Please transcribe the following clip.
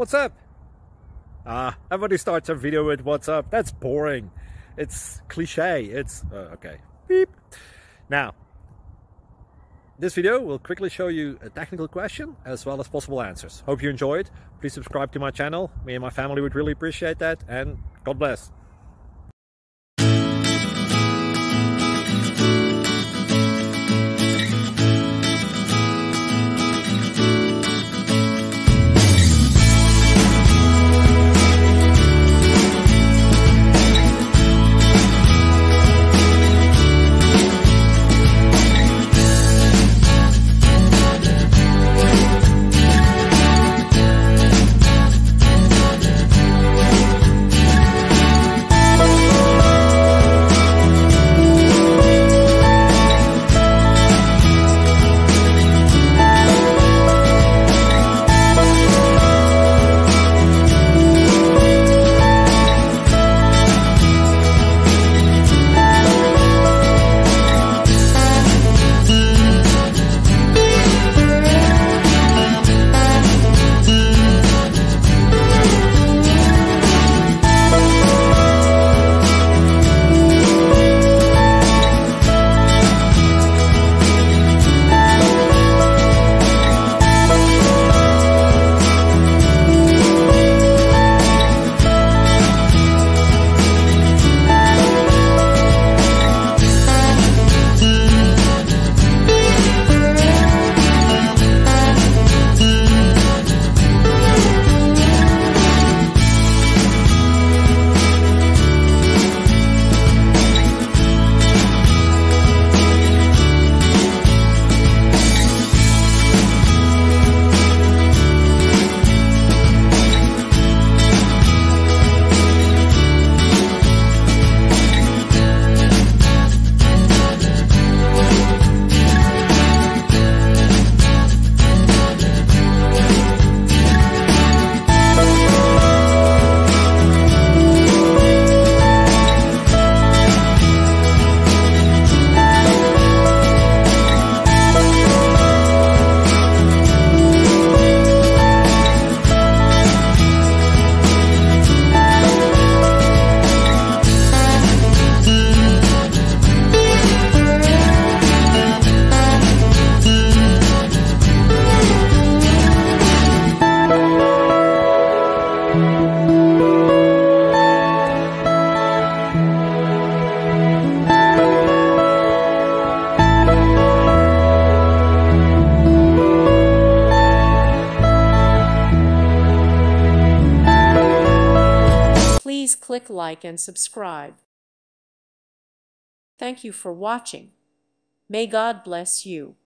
What's up? Everybody starts a video with what's up. That's boring. It's cliche. It's okay. Beep. Now, this video will quickly show you a technical question as well as possible answers. Hope you enjoy it. Please subscribe to my channel. Me and my family would really appreciate that, and God bless. Please click like and subscribe. Thank you for watching. May God bless you.